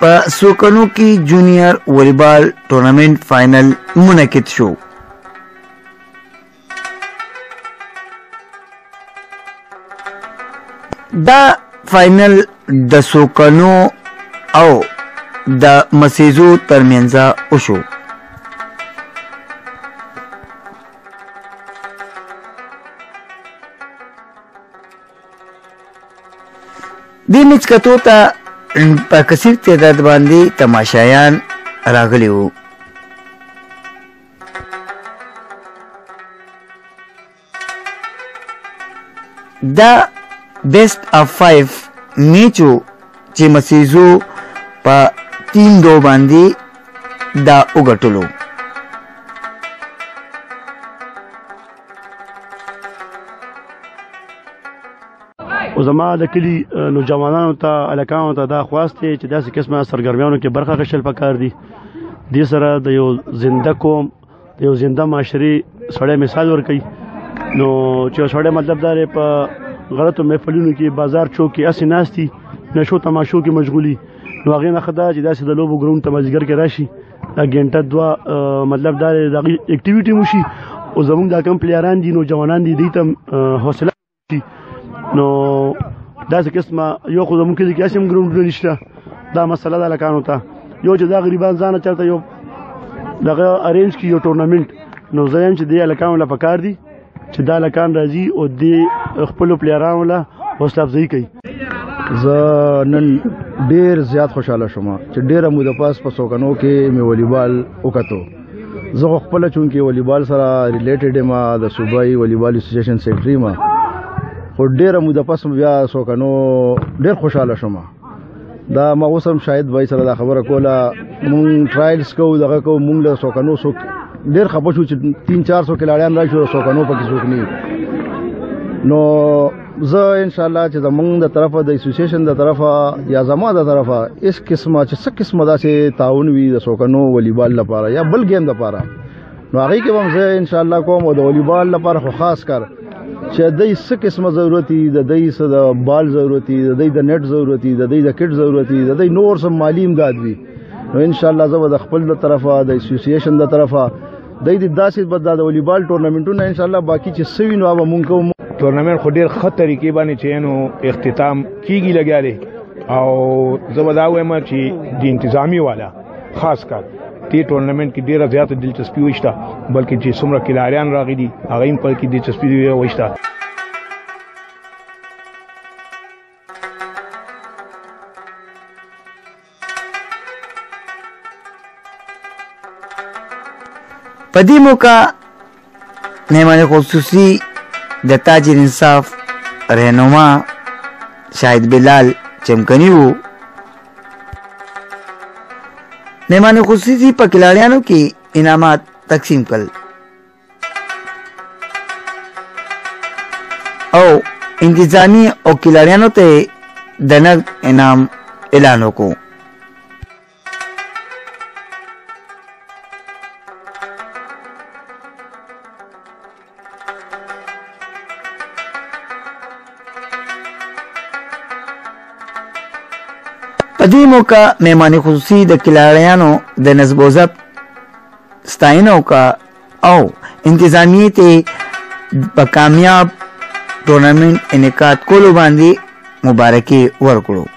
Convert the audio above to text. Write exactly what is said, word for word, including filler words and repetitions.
په سوکنو کې جونیئر والیبال ټورنمنټ فائنل منعقد شو. دا فائنل د سوکنو او د مسیزو ترمنځ وشو. دې میچ کتو ته په کثیر تعداد باندې تماشایان راغلي وو. دا بیسټ اف فایو میچ و چې مسیزو په تین دو باندې دا وګټلو. او زما د کلي نوجوانانو ته هلکانو ته دا خواست دی چې داسې قسمه سرګرمیانو کې برخه اخیستل پکار دي. دې سره د یو زنده قوم د یو زنده معاشرې سړی مثال ورکوي. نو چې سړی مطلب دا دی په غلطو محفلونو کې بازار چوک کې هسې ناست دي نشو تماشو کې مشغولي. نو هغې نه ښه ده چې داسې د لوبو ګراونډ ته مازدیګر کې راشي دا ګنټه دوه مطلب دا دی د هغې اکټیویټي وشي او زموږ دا کوم پلیران دي نوجوانان دي دوی ته حوصله شي. نو داسې قسمه یو خو زموږ کلي کې هسې هم ګراونډونه نشته. دا مسله ده هلکانو ته یو چې دا غریبان ځانه چېرته یو دغه ارینج کړي یو ټورنمنټ. نو زه یم چې دې هلکانو له پکار دي چې دا هلکان راځي او دې خپلو پلیرانو له حوصله افزایي کوي. زه نن ډېر زیات خوشحاله شوم چې ډېره موده پس په سوکنو کې مې والیبال وکتو. زه خو خپله چونکې والیبال سره ریلیټډ یم د صوبایي والیبال اسوسییشن سیکرټري یم خو ډېره موده پس بیا سوکنو ډېر خوشحاله شوم. دا ما اوس هم شاید بھائی سره دا خبره کوله مونږ ټرایلس کوو دغه کوو مونږ له سوکنو څوک ډېر خفه شو چې تین چار سو کلاړیان راشي او سوکنو پکې څوک نه. نو زه انشاءالله چې زمونږ د طرفه د اسوسییشن د طرفه یا زما د طرفه اس قسمه چې څه قسمه داسې تعاون وي د سوکنو والیبال لپاره یا بل گیم لپاره نو هغې کې به هم زه انشاءالله کوم. او د والیبال لپاره خو خاص کر چې د دوی څه قسمه ضرورت وي د دوی څه د بال ضرورت وي د دوی د نیټ ضرورت وي د دوی د کټ ضرورت وي د دوی نور څه مالي امداد وي نو انشاءالله زه به د خپل د طرفه د اسوسییشن د طرفه دوی د داسې به د والیبال ټورنمنټونه انشاءالله باقي چې څه وي نو هغه به مونږ کوو. ټورنمنټ خو ډېر ښه طریقې باندې چې نو اختتام کیږي لګیا دی او زه به دا وایم چې د انتظامي والا خاص کار دې ټورنمنټ کې ډېره زیاته دلچسپي وشته بلکې چې څومره کلاریان راغلي دي هغه هم په کې دلچسپي وشته. په دې موقع مهمان خصوصي د تاجر انصاف رهنما شاهد بلال چمکنی وو. مهمان خصوصي په کلاړیانو کې انعامات تقسیم کړل او انتظامی او کلاړیانو ته د نقد انعام اعلان وکړو. په دې موقع مهمان خصوصي د کلاړیانو د نصب و ضبط ستاینه وکړه او انتظامیې ته په کامیاب ټورنمنټ انعقاد کولو باندې مبارکي ورکړو.